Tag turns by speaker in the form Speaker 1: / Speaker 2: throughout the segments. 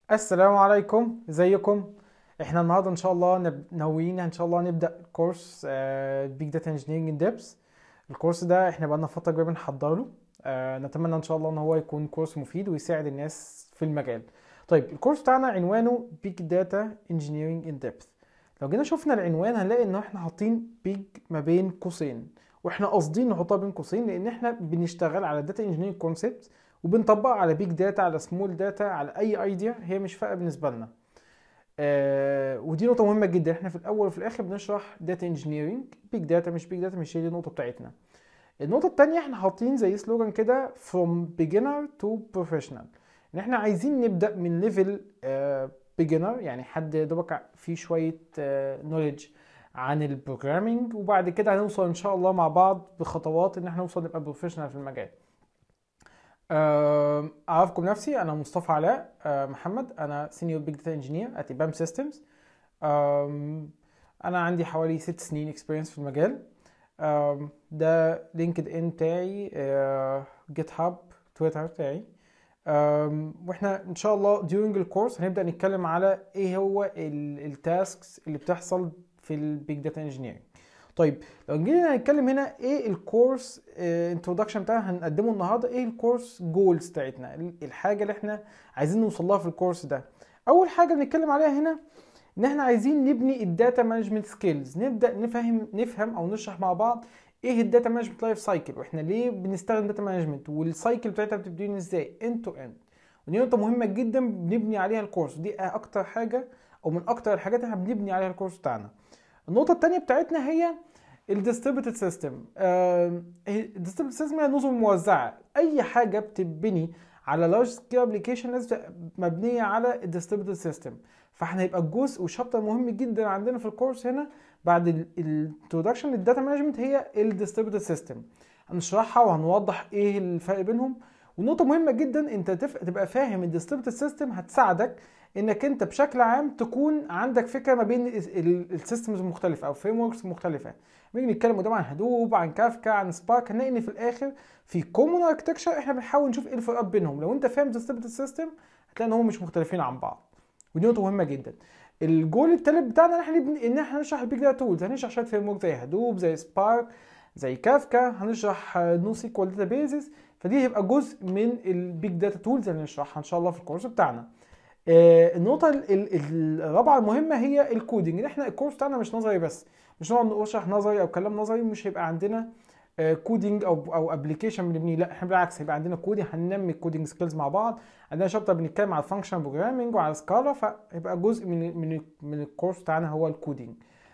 Speaker 1: السلام عليكم، ازيكم؟ احنا النهارده ان شاء الله ناويين ان شاء الله نبدا كورس بيج داتا انجينيرنج ان ديبس. الكورس ده احنا بقالنا فتره كبيره بنحضر له. نتمنى ان شاء الله ان هو يكون كورس مفيد ويساعد الناس في المجال. طيب الكورس بتاعنا عنوانه بيج داتا انجينيرنج ان ديبس. لو جينا شفنا العنوان هنلاقي ان احنا حاطين بيج ما بين قوسين، واحنا قاصدين نحطها بين قوسين لان احنا بنشتغل على داتا انجينيرنج كونسبت وبنطبقها على بيج داتا، على سمول داتا، على اي ايديا هي مش فارقه بالنسبه لنا. ودي نقطه مهمه جدا. احنا في الاول وفي الاخر بنشرح داتا انجينيرنج، بيج داتا مش بيج داتا، مش هي دي النقطه بتاعتنا. النقطه التانية احنا حاطين زي سلوجان كده from beginner to professional، ان احنا عايزين نبدا من ليفل beginner، يعني حد دوبك فيه شويه knowledge عن البروجرامينج، وبعد كده هنوصل ان شاء الله مع بعض بخطوات ان احنا نوصل نبقى بروفيشنال في المجال. أعرفكم نفسي، أنا مصطفى علاء محمد، أنا سينيور بيج داتا انجينير at IBM Systems. أنا عندي حوالي 6 سنين experience في المجال. ده لينكد إن بتاعي، جيت هاب، تويتر بتاعي. واحنا ان شاء الله during الكورس هنبدأ نتكلم على ايه هو التاسكس اللي بتحصل في البيج داتا انجينيرنج. طيب لو جينا نتكلم هنا ايه الكورس انترودكشن بتاعنا هنقدمه النهارده، ايه الكورس جولز بتاعتنا، الحاجه اللي احنا عايزين نوصل لها في الكورس ده. اول حاجه بنتكلم عليها هنا ان احنا عايزين نبني الداتا مانجمنت سكيلز، نبدا نفهم او نشرح مع بعض ايه الداتا مانجمنت لايف سايكل، واحنا ليه بنستخدم داتا مانجمنت، والسايكل بتاعتها بتبتدي ازاي اند تو اند. ودي نقطه مهمه جدا بنبني عليها الكورس، دي اكتر حاجه او من اكتر الحاجات اللي احنا بنبني عليها الكورس بتاعنا. النقطه الثانيه بتاعتنا هي الديستريبيوتد سيستم. الديستريبيوتد سيستم هي نظم موزعه، اي حاجه بتبني على لارج سكيل ابلكيشن لازم تبقى مبنيه على الديستريبيوتد سيستم. فاحنا هيبقى الجزء وشابتر مهم جدا عندنا في الكورس هنا بعد الانترودكشن للداتا مانجمنت هي الديستريبيوتد سيستم. هنشرحها وهنوضح ايه الفرق بينهم. ونقطه مهمه جدا، انت تبقى فاهم الديستريبيوتد سيستم هتساعدك انك انت بشكل عام تكون عندك فكره ما بين السيستمز المختلفه او فريم وركس مختلفه. بنيجي نتكلم قدام عن هدوب، عن كافكا، عن سبارك، هنلاقي ان في الاخر في كومون اركتكشر احنا بنحاول نشوف ايه الفرقات بينهم. لو انت فاهم ديستريبيوتد سيستم هتلاقي ان هم مش مختلفين عن بعض، ودي نقطه مهمه جدا. الجول الثالث بتاعنا ان احنا نشرح البيج داتا تولز، هنشرح شويه فريم ورك زي هدوب، زي سبارك، زي كافكا، هنشرح نو سيكوال داتا بيزز. فدي هيبقى جزء من البيج داتا تولز اللي هنشرحها ان شاء الله في الكورس بتاعنا. النقطة الرابعة المهمة هي الكودينج. احنا الكورس بتاعنا مش نظري بس، مش نقعد نشرح نظري او كلام نظري، مش هيبقى عندنا كودينج او ابلكيشن بنبنيه، لا احنا بالعكس هيبقى عندنا كودينج، هننمي الكودينج سكيلز مع بعض. عندنا شابتر بنتكلم على الفانكشن بروجرامنج وعلى سكالا، فهيبقى جزء من الكورس بتاعنا هو الكودينج.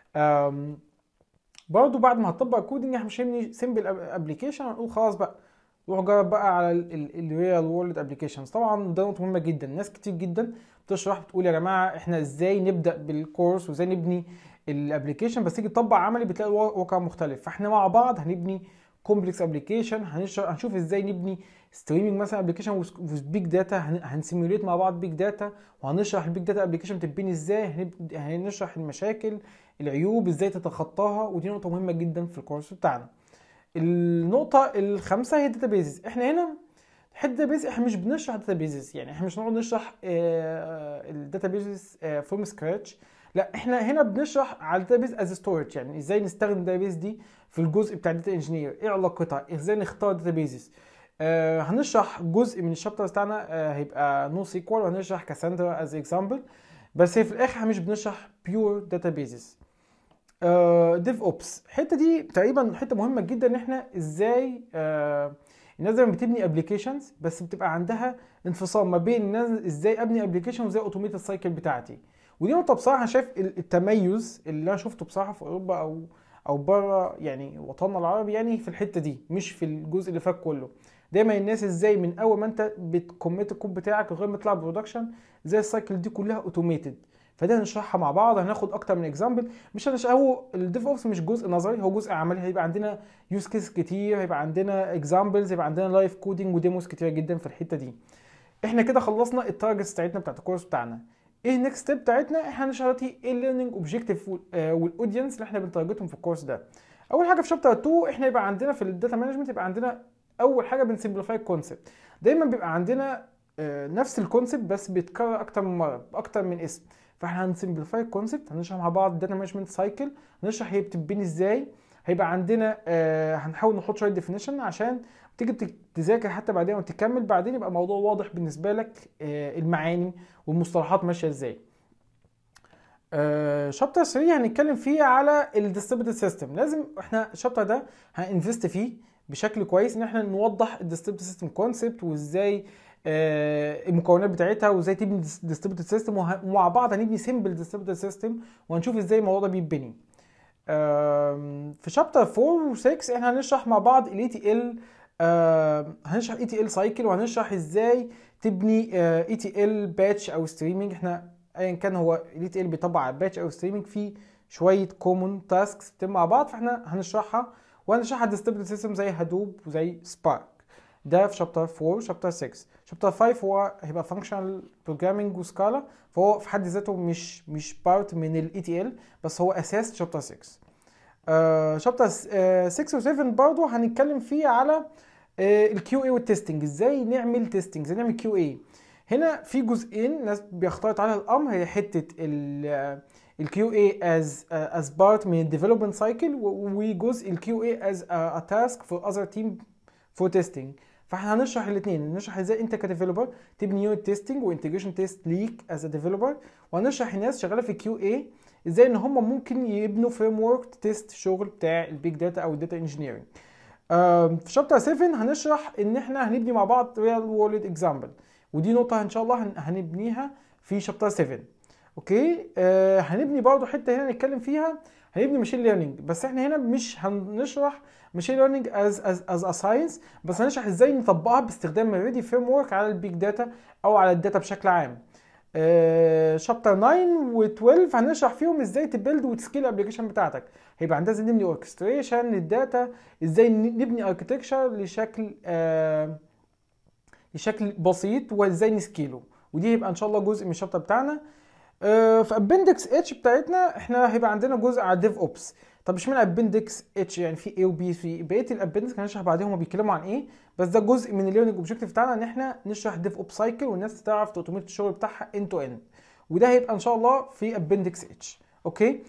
Speaker 1: برضو بعد ما هتطبق الكودينج احنا مش هنبني سيمبل ابلكيشن هنقول خلاص بقى روح جرب بقى على الريال وورلد ابلكيشنز. طبعا ده نقطه مهمه جدا، ناس كتير جدا بتشرح بتقول يا جماعه احنا ازاي نبدا بالكورس وازاي نبني الابلكيشن، بس تيجي تطبق عملي بتلاقي الواقع مختلف. فاحنا مع بعض هنبني كومبلكس ابلكيشن، هنشوف ازاي نبني ستريمنج مثلا ابلكيشن وذ بيج داتا، هنسيميوليت مع بعض بيج داتا، وهنشرح البيج داتا ابلكيشن بتتبني ازاي، هنشرح المشاكل، العيوب ازاي تتخطاها، ودي نقطه مهمه جدا في الكورس بتاعنا. النقطة الخامسة هي الداتابيزز. احنا هنا الداتابيز احنا مش بنشرح داتابيزز، يعني احنا مش نقعد نشرح الداتابيزز فروم سكراتش، لا احنا هنا بنشرح على الداتابيز از ستورج، يعني ازاي نستخدم الداتابيز دي في الجزء بتاع الداتا انجينير، ايه علاقتها، ازاي نختار داتابيزز. هنشرح جزء من الشابترز بتاعنا هيبقى نو سيكوال، وهنشرح كاساندرا از اكزامبل، بس هي في الاخر مش بنشرح بيور داتابيزز. ديف اوبس، الحته دي تقريبا حته مهمه جدا، ان احنا ازاي الناس دايما بتبني ابلكيشنز بس بتبقى عندها انفصام ما بين الناس ازاي ابني ابلكيشن وازاي اوتوميت السايكل بتاعتي. ودي نقطه بصراحه شايف التميز اللي انا شفته بصراحه في اوروبا او بره يعني وطننا العربي، يعني في الحته دي مش في الجزء اللي فات كله. دايما الناس ازاي من اول ما انت بتكميت الكود بتاعك لغايه ما يطلع برودكشن ازاي السايكل دي كلها اوتوميتد. فده هنشرحها مع بعض، هناخد اكتر من اكزامبل. مش هنشرح، هو الديف اوبس مش جزء نظري، هو جزء عملي، هيبقى عندنا يوز كيس كتير، هيبقى عندنا اكزامبلز، هيبقى عندنا لايف كودينج وديموز كتير جدا في الحته دي. احنا كده خلصنا التارجتس بتاعتنا بتاعت الكورس بتاعنا. ايه النكست ستيب بتاعتنا؟ احنا هنشرح دلوقتي ايه الليرنينج اوبجيكتيف والاودينس اللي احنا بنتارجتهم في الكورس ده. اول حاجه في شابتر 2 احنا يبقى عندنا في الداتا مانجمنت، يبقى عندنا اول حاجه بنسمبليفاي الكونسبت. دايما بيبقى عندنا نفس الكونسيبت بس بيتكرر اكتر من مره باكتر من اسم. فاحنا هنسمبليفاي الكونسيبت، هنشرح مع بعض الداتا مانجمنت سايكل، هنشرح هي بتتبني ازاي. هيبقى عندنا هنحاول نحط شويه ديفينيشن عشان تيجي تذاكر حتى بعدين وتكمل بعدين يبقى الموضوع واضح بالنسبه لك، المعاني والمصطلحات ماشيه ازاي. شابتر 3 هنتكلم فيه على الديستريبيوتد سيستم. لازم احنا الشابتر ده هننفست فيه بشكل كويس ان احنا نوضح الديستريبيوتد سيستم كونسبت وازاي المكونات بتاعتها وازاي تبني ديستريبيوتد سيستم، ومع بعض هنبني سيمبل ديستريبيوتد سيستم وهنشوف ازاي الموضوع ده بيتبني. في شابتر 4 و6 احنا هنشرح مع بعض الاي تي ال، هنشرح اي تي ال سايكل، وهنشرح ازاي تبني اي تي ال باتش او ستريمينج. احنا ايا كان هو الاي تي ال بيطبق على باتش او ستريمينج في شويه كومون تاسكس بتتم مع بعض، فاحنا هنشرحها. وهنشرح ديستريبيوتد سيستم زي هادوب وزي سبارك، ده في شابتر 4. شابتر 6 شابتر 5 هو هيبقى فانكشنال بروجرامينج وسكالا، فهو في حد ذاته مش بارت من الاي تي ال بس هو اساس شابتر 6. شابتر 6 و7 برضه هنتكلم فيه على الكيو اي والتستنج، ازاي نعمل تيستنج، ازاي نعمل كيو اي. هنا في جزئين ناس بيختلط عليها الامر، هي حته الكيو اي از بارت من الديفلوبمنت سايكل، وجزء الكيو اي از ا تاسك فور اذر تيم فور تيستنج. فاحنا هنشرح الاثنين، نشرح ازاي انت كديفلوبر تبني يونت تيستنج وانتجريشن تيست ليك از ا ديفلوبر، وهنشرح الناس شغاله في كيو اي ازاي ان هم ممكن يبنوا فريم ورك تيست شغل بتاع البيج داتا او الداتا انجينيرنج. في شابتر 7 هنشرح ان احنا هنبني مع بعض ريال وورلد اكزامبل، ودي نقطه ان شاء الله هنبنيها في شابتر 7. اوكي. هنبني برضه حته هنا نتكلم فيها، هنبني ماشين ليرنينج، بس احنا هنا مش هنشرح ماشين ليرنينج از ا ساينس، بس هنشرح ازاي نطبقها باستخدام الريدي فريم ورك على البيج داتا او على الداتا بشكل عام. شابتر 9 و12 هنشرح فيهم ازاي تبيلد وتسكيل الابلكيشن بتاعتك. هيبقى عندنا ازاي نبني اوركستريشن للداتا، ازاي نبني اركتكتشر لشكل بسيط، وازاي نسكيله، ودي هيبقى ان شاء الله جزء من الشابتر بتاعنا. في ابندكس اتش بتاعتنا احنا هيبقى عندنا جزء على ديف اوبس. طب اشمعنى ابندكس اتش؟ يعني في اي وبي، في بقيه الابندكس هنشرح بعدهم بيتكلموا عن ايه، بس ده جزء من الليرنينج اوبجكتيف بتاعنا ان احنا نشرح ديف اوب سايكل والناس تعرف توتوميت الشغل بتاعها اند تو اند، وده هيبقى ان شاء الله في ابندكس اتش. اوكي.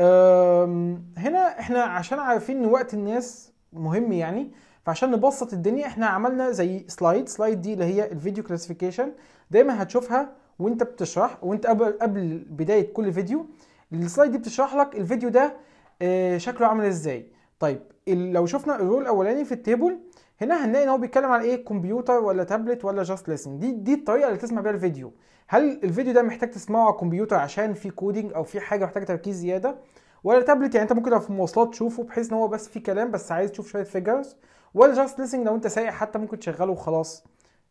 Speaker 1: هنا احنا عشان عارفين ان وقت الناس مهم يعني، فعشان نبسط الدنيا احنا عملنا زي سلايد دي اللي هي الفيديو كلاسيفيكيشن، دايما هتشوفها وانت بتشرح، وانت قبل بدايه كل فيديو السلايد دي بتشرح لك الفيديو ده شكله عامل ازاي. طيب لو شفنا الرول الاولاني في التيبل هنا هنلاقي ان هو بيتكلم على ايه، كمبيوتر ولا تابلت ولا جاست ليسن. دي الطريقه اللي تسمع بيها الفيديو. هل الفيديو ده محتاج تسمعه على كمبيوتر عشان في كودينج او في حاجه محتاجه تركيز زياده، ولا تابلت يعني انت ممكن لو في المواصلات تشوفه بحيث ان هو بس في كلام بس عايز تشوف شويه فيجرز، ولا جاست ليسن لو انت سايق حتى ممكن تشغله وخلاص.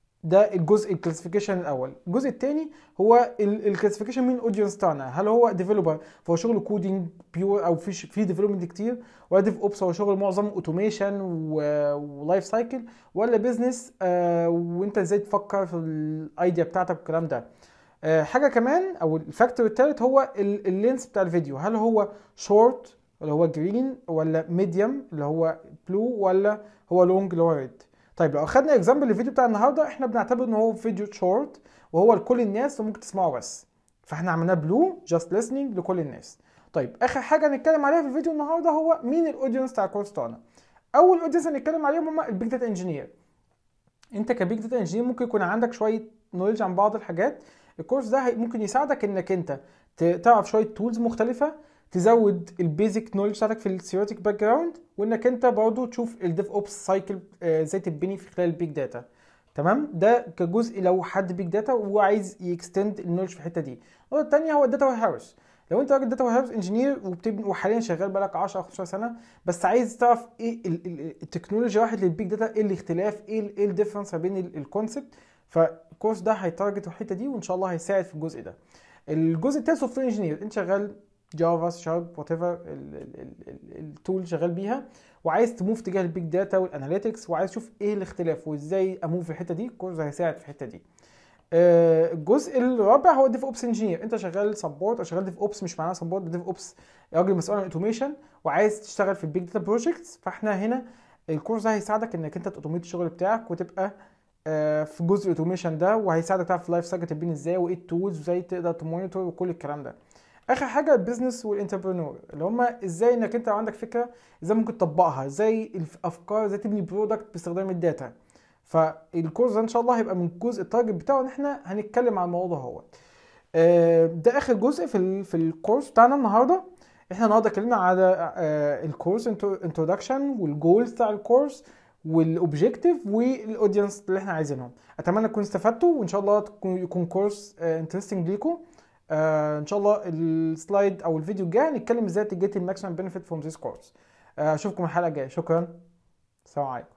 Speaker 1: ده الجزء الكلاسيفيكيشن الاول. الجزء الثاني هو الكلاسيفيكيشن من الاودينس بتاعنا، هل هو ديفلوبر فهو شغل كودينج بيور او في ديفلوبمنت كتير، ولا ديف اوبس هو شغل معظم اوتوميشن ولايف سايكل، ولا بزنس وانت ازاي تفكر في الايديا بتاعتك والكلام ده. حاجه كمان او الفاكتور الثالث هو اللينس بتاع الفيديو، هل هو شورت اللي هو جرين، ولا ميديوم اللي هو بلو، ولا هو لونج اللي هو ريد. طيب لو اخدنا اكزامبل الفيديو بتاع النهارده احنا بنعتبر ان هو فيديو شورت وهو لكل الناس وممكن تسمعه بس، فاحنا عملناه بلو جاست listening لكل الناس. طيب اخر حاجه هنتكلم عليها في الفيديو النهارده هو مين الاودينس بتاع الكورس بتاعنا. اول اودينس هنتكلم عليهم هم البيج داتا انجينير. انت كبيج داتا انجينير ممكن يكون عندك شويه نوليدج عن بعض الحاجات، الكورس ده ممكن يساعدك انك انت تعرف شويه تولز مختلفه، تزود البيزك نولج بتاعتك في الثيوريتيك باك جراوند، وانك انت برضو تشوف الديف اوبس سايكل ازاي تبني في خلال البيج داتا. تمام، ده كجزء لو حد بيج داتا وعايز يكستند النولج في الحته دي. النقطه الثانيه هو الداتا وير هاوس. لو انت راجل داتا وير هاوس انجينير وبتبني وحاليا شغال بقالك 10 او 15 سنه، بس عايز تعرف ايه التكنولوجيا واحد للبيج داتا، ايه الاختلاف، ايه الديفرنس ما بين الكونسبت، فالكورس ده هيتارجت الحته دي وان شاء الله هيساعد في الجزء ده. الجزء الثالث سوفت وير انجينير، انت شغال جافا شارب وات ايفر التول شغال بيها وعايز تموف تجاه البيج داتا والاناليتكس وعايز تشوف ايه الاختلاف وازاي اموف في الحته دي، الكورس هيساعد في الحته دي. الجزء الرابع هو ديف اوبس انجينير، انت شغال سبورت او شغال ديف اوبس، مش معناه سبورت، ديف اوبس راجل مسؤول عن اوتوميشن وعايز تشتغل في البيج داتا بروجكتس، فاحنا هنا الكورس ده هيساعدك انك انت تاوتوميت الشغل بتاعك وتبقى في جزء الاوتوميشن ده، وهيساعدك تعرف اللايف سايكل تبين ازاي، وايه التولز، وازاي تقدر تمونيتور، وكل الكلام ده. اخر حاجه البيزنس والانتربرنور، اللي هم ازاي انك انت عندك فكره ازاي ممكن تطبقها، ازاي الافكار، ازاي تبني برودكت باستخدام الداتا. فالكورس ده ان شاء الله هيبقى من الجزء التارجت بتاعه ان احنا هنتكلم عن الموضوع هو. ده اخر جزء في الكورس بتاعنا النهارده. احنا النهارده اتكلمنا على الكورس انترودكشن، والجولز بتاع الكورس، والاوبجيكتيف، والاودينس اللي احنا عايزينهم. اتمنى تكونوا استفدتوا، وان شاء الله يكون كورس انترستنج ليكم. ان شاء الله السلايد او الفيديو الجاي هنتكلم ازاي تجيت الماكسيمم بنفيت فروم ذيس كورس. اشوفكم الحلقه الجايه. شكرا، السلام عليكم.